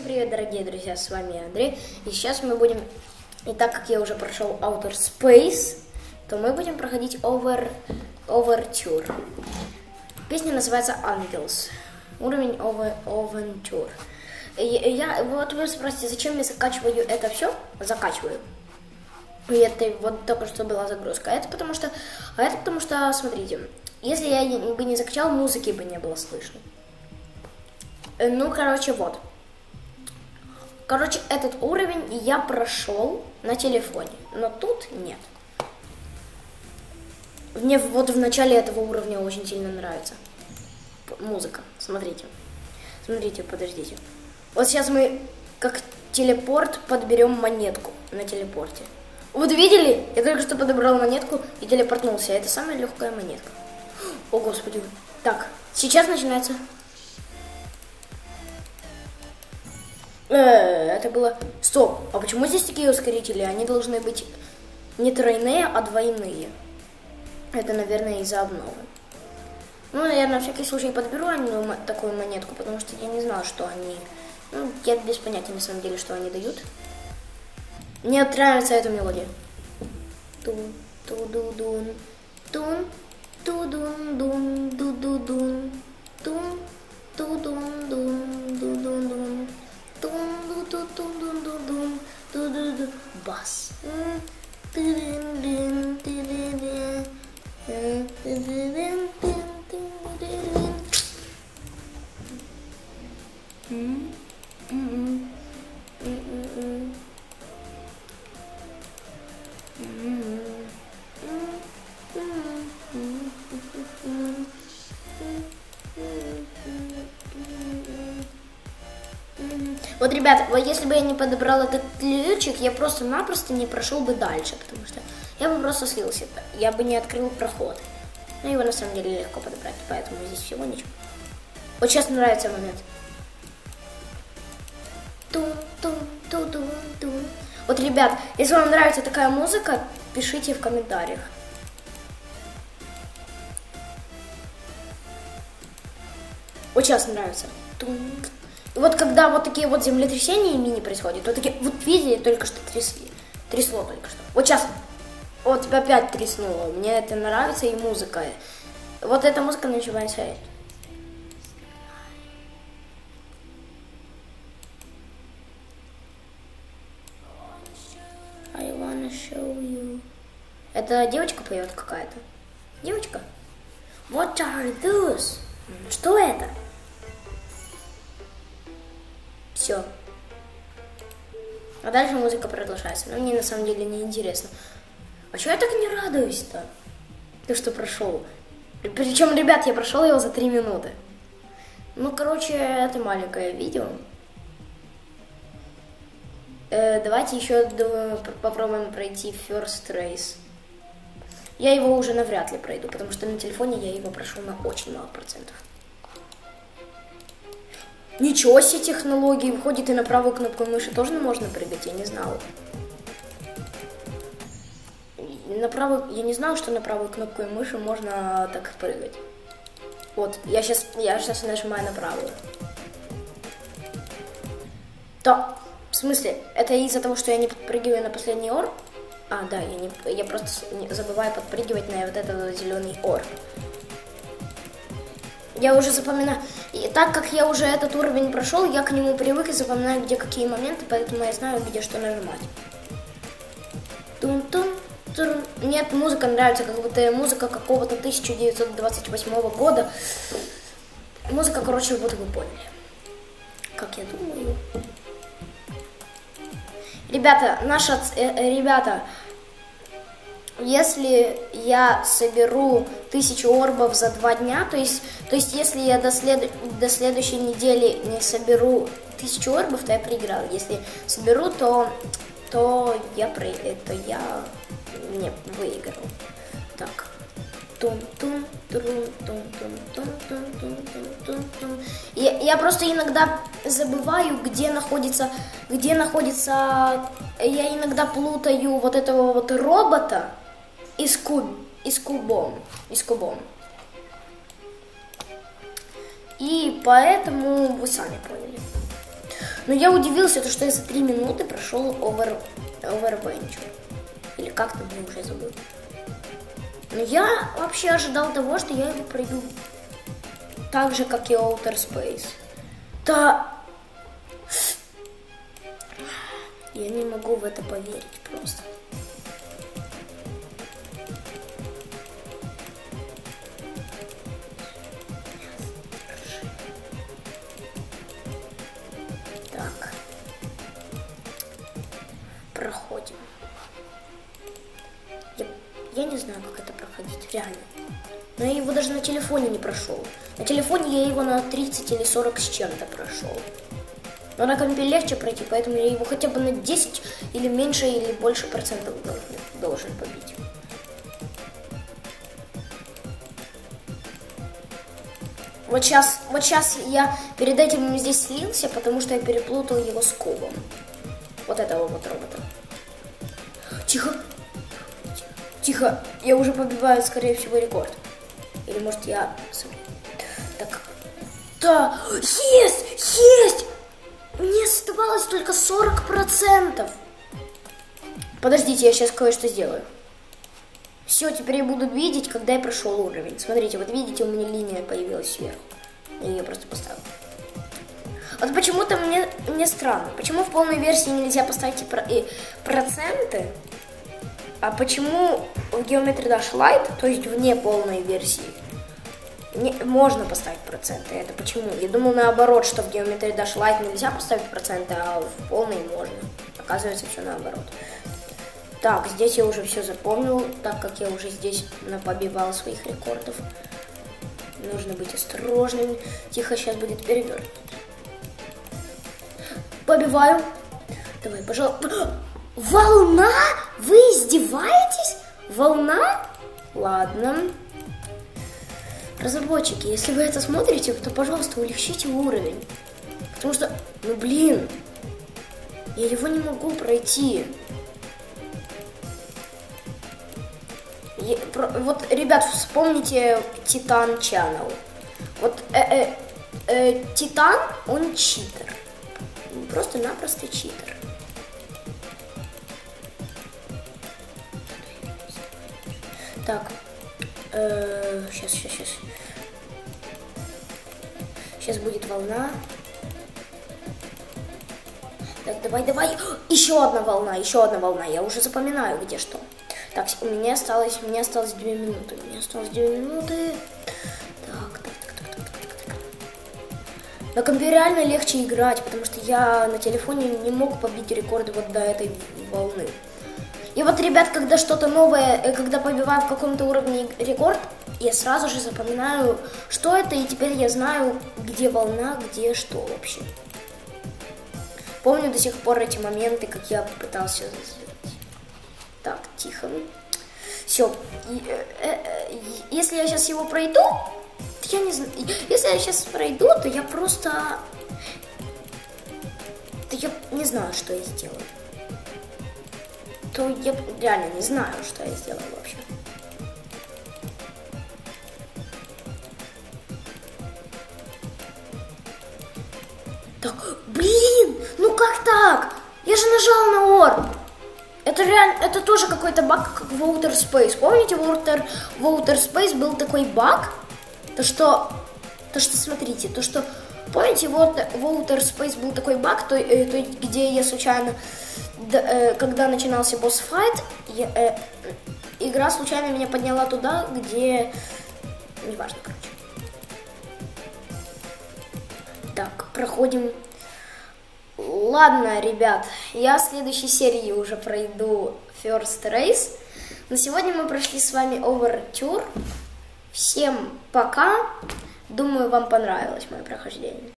Всем привет, дорогие друзья, с вами Андрей. И сейчас мы будем, и так как я уже прошел Outer Space, то мы будем проходить Overture. Песня называется Angels. Уровень Overture. Вот вы спросите, зачем я закачиваю это все? Закачиваю. И это вот только что была загрузка. А это потому что, смотрите, если я бы не закачал, музыки бы не было слышно. Ну, короче, вот. Короче, этот уровень я прошел на телефоне, но тут нет. Мне вот в начале этого уровня очень сильно нравится музыка. Смотрите. Смотрите, подождите. Вот сейчас мы как телепорт подберем монетку на телепорте. Вот видели? Я только что подобрал монетку и телепортнулся. Это самая легкая монетка. О, господи. Так, сейчас начинается... Это было... Стоп, а почему здесь такие ускорители? Они должны быть не тройные, а двойные. Это, наверное, из-за обновы. Ну, наверное, на всякий случай подберу такую монетку, потому что я не знаю, что они... Ну, я без понятия, на самом деле, что они дают. Мне нравится эта мелодия. Тун-ту-ду-дун, тун-ту-дун-дун-ду-ду-дун, тун-ту-дун-дун-ду-ду-дун. Бас. Вот, ребят, вот если бы я не подобрал этот ключик, я просто-напросто не прошел бы дальше, потому что я бы просто слился, я бы не открыл проход. Но его на самом деле легко подобрать, поэтому здесь всего ничего. Вот сейчас мне нравится момент. Тун-тун-тун-тун-тун. Вот, ребят, если вам нравится такая музыка, пишите в комментариях. Вот сейчас нравится. И вот когда вот такие вот землетрясения мини происходят, вот такие, вот видели, только что трясло только что. Вот сейчас, вот опять тряснуло, мне это нравится и музыка. Вот эта музыка начинается. I wanna show you. Это девочка поет какая-то. Девочка? What are those? Что это? Все. А дальше музыка продолжается. Но мне на самом деле не интересно. А чего я так не радуюсь-то? Ты что прошел? Причем, ребят, я прошел его за 3 минуты. Ну, короче, это маленькое видео. Давайте еще попробуем пройти First Race. Я его уже навряд ли пройду, потому что на телефоне я его прошел на очень мало процентов. Ничего себе технологии, выходит и на правую кнопку мыши тоже можно прыгать, я не знала. Я не знала, что на правую кнопку мыши можно так прыгать. Вот, я сейчас нажимаю на правую. Да, в смысле, это из-за того, что я не подпрыгиваю на последний орб? А, да, я просто забываю подпрыгивать на вот этот зеленый орб. Я уже запоминаю, и так как я уже этот уровень прошел, я к нему привык и запоминаю, где какие моменты, поэтому я знаю, где что нажимать. Тун-тун-тун. Мне эта музыка нравится, как будто музыка какого-то 1928 года. Музыка, короче, вот вы поняли. Как я думаю. Ребята, ребята, если я соберу 1000 орбов за 2 дня, то есть если я до следующей недели не соберу 1000 орбов, то я проиграл. Если соберу, то я не выиграл. Так. Я просто иногда забываю, где находится. Я иногда плутаю вот этого вот робота и с кубом. И поэтому вы сами поняли. Но я удивился, то, что я за 3 минуты прошел Overventure. Или как там, я уже забыл. Но я вообще ожидал того, что я его пройду так же, как и Outer Space. Да... Я не могу в это поверить просто. Так. Проходим. Я не знаю, как это проходить, реально. Но я его даже на телефоне не прошел. На телефоне я его на 30 или 40 с чем-то прошел. Но на компе легче пройти, поэтому я его хотя бы на 10 или меньше, или больше процентов должен побить. Вот сейчас я перед этим здесь слился, потому что я переплутал его с кубом. Вот этого вот робота. Тихо. Тихо. Я уже побиваю, скорее всего, рекорд. Или может я... Так. Да. Есть! Мне оставалось только 40%. Подождите, я сейчас кое-что сделаю. Все, теперь я буду видеть, когда я прошел уровень. Смотрите, вот видите, у меня линия появилась сверху. Я ее просто поставил. Вот почему-то мне странно. Почему в полной версии нельзя поставить проценты? А почему в Geometry Dash Lite, то есть вне полной версии, можно поставить проценты? Это почему? Я думал наоборот, что в Geometry Dash Lite нельзя поставить проценты, а в полной можно. Оказывается, все наоборот. Так, здесь я уже все запомнил, так как я уже здесь напобивал своих рекордов. Нужно быть осторожным. Тихо, сейчас будет перевернут. Побиваю. Давай, пожалуйста. Волна? Вы издеваетесь? Волна? Ладно. Разработчики, если вы это смотрите, то, пожалуйста, улегчите уровень. Потому что, ну блин, я его не могу пройти. Вот, ребят, вспомните Титан Channel. Вот Титан, он читер. Просто-напросто читер. Так. Сейчас. Сейчас будет волна. Так, давай. Еще одна волна. Я уже запоминаю, где что. Так, у меня осталось 2 минуты. Так. На компе реально легче играть, потому что я на телефоне не мог побить рекорды вот до этой волны. И вот, ребят, когда что-то новое, когда побиваю в каком-то уровне рекорд, я сразу же запоминаю, что это, и теперь я знаю, где волна, где что вообще. Помню до сих пор эти моменты, как я попытался сделать. Так, тихо. Все. Если я сейчас его пройду, то я не знаю. Если я сейчас пройду, то я просто... То я не знаю, что я сделаю. То я реально не знаю, что я сделаю вообще. Так, блин, ну как так? Я же нажал на орб. Это реально, это тоже какой-то баг, как в Outer Space. Помните, в Outer Space был такой баг? То что смотрите, помните, вот в Outer Space был такой баг, где я случайно, когда начинался босс-файт, игра случайно меня подняла туда, где... Неважно, короче. Так, проходим... Ладно, ребят, я в следующей серии уже пройду First Race. На сегодня мы прошли с вами Overture. Всем пока. Думаю, вам понравилось мое прохождение.